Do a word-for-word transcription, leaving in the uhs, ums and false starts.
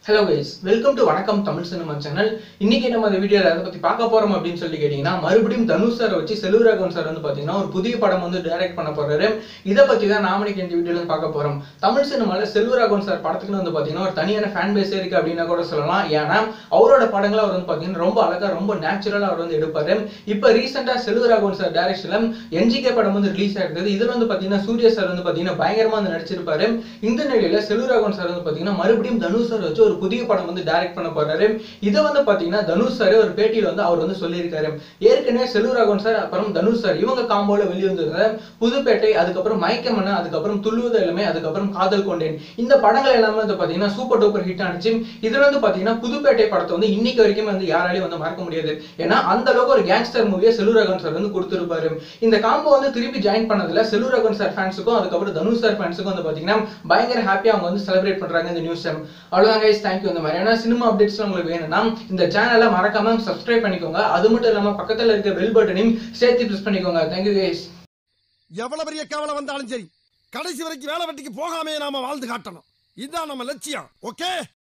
Hello guys, welcome to வணக்கம் Tamil cinema channel. இன்னைக்கு நம்ம இந்த வீடியோல எதை பத்தி பார்க்க போறோம் அப்படினு சொல்லி கேட்டிங்கனா மறுபடியும் தனுஷ் சார் வச்சு செல்வராகவன் சார் வந்து பாத்தீங்கன்னா ஒரு புதிய படம் வந்து டைரக்ட் பண்ண போறாரு. இத பத்தி தான் நாம இன்னைக்கு இந்த வீடியோல பார்க்க போறோம். தமிழ் சினிமால செல்வராகவன் சார் படத்துக்கு வந்து பாத்தீங்கன்னா ஒரு தனியான ஃபேன் பேஸ் இருக்கு அப்படினா கூட சொல்லலாம். ஏன்னா அவரோட படங்களை அவர் வந்து பாத்தீங்கன்னா ரொம்ப அழகா ரொம்ப நேச்சுரலா அவர் வந்து எடுப்பாரு. இப்போ ரீசன்ட்டா செல்வராகவன் சார் டைரக்ஷன்ல என் ஜி கே படம் வந்து ரிலீஸ் ஆயிருந்தது. இதுல வந்து பாத்தீங்கன்னா சூர்யா சார் வந்து பாத்தீங்கன்னா பயங்கரமா வந்து நடிச்சிருப்பாரு. இந்த நிலையில செல்வராகவன் சார் வந்து பாத்தீங்கன்னா மறுபடியும் தனுஷ் சார் வச்சு ஒரு புதிய படம் வந்து டைரக்ட் பண்ண போறாரு. இத வந்து பாத்தீங்கன்னா தனுஷ் சார் ஒரு பேட்டியில வந்து அவர் வந்து சொல்லியிருக்காரு. ஏற்கனவே செல்வராகவன் சார் அப்புறம் தனுஷ் சார் இவங்க காம்போல வெளிய வந்திருந்த புதுப்பேட்டை, அதுக்கு அப்புறம் மயக்கமன, அதுக்கு அப்புறம் துள்ளுவது எல்லாமே, அதுக்கு அப்புறம் காதல் கொண்டேன், இந்த படங்கள் எல்லாமே வந்து பாத்தீங்கன்னா சூப்பர் டூப்பர் ஹிட் ஆனிச்சு. இதுல வந்து பாத்தீங்கன்னா புதுப்பேட்டை படத்தை வந்து இன்னைக்கு வரைக்கும் வந்து யாராலையும் வந்து மறக்க முடியாது. ஏன்னா அந்த அளவுக்கு ஒரு கேங்ஸ்டர் மூவியை செல்வராகவன் சார் வந்து கொடுத்திருப்பாரு. இந்த காம்போ வந்து திருப்பி ஜாயின் பண்ணதுல செல்வராகவன் சார் ஃபேன்ஸுக்கும் அதுக்கப்புறம் தனுஷ் சார் ஃபேன்ஸுக்கும் வந்து பாத்தீங்கன்னா பயங்கர ஹாப்பியா அவங்க வந்து செலிப்ரேட் பண்றாங்க இந்த நியூஸ். அவ்வளவுதான் கைஸ், தேங்க்யூ. இந்த மாதிரியான சினிமா அப்டேட்ஸ் உங்களுக்கு வேணும்னா இந்த சேனலை மறக்காம சப்ஸ்கிரைப் பண்ணிக்கோங்க. அது மட்டும் இல்லாம பக்கத்துல இருக்க பெல் பட்டனையும் சேர்த்து பிரஸ் பண்ணிக்கோங்க. Thank you guys. எவ்வளவு பெரிய கவலை வந்தாலும் சரி, கடைசி வரைக்கும் வேலை வெட்டிக்கு போகாமே நாம வாழ்ந்து காட்டணும். இதுதான் நம்ம லட்சியம். ஓகே.